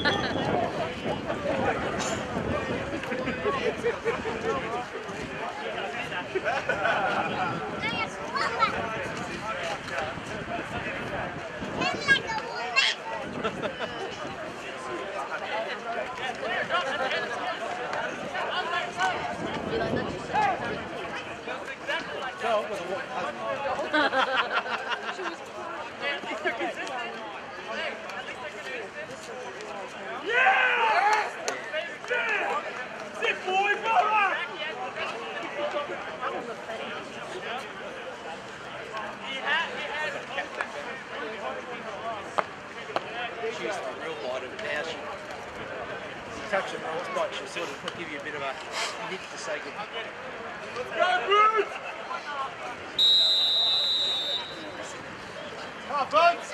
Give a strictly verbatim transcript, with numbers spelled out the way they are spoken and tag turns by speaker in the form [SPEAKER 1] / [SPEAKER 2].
[SPEAKER 1] Touch it, it's like she'll sort of give you a bit of a nick to say good.
[SPEAKER 2] Let's go, Boots! Come on, Boots!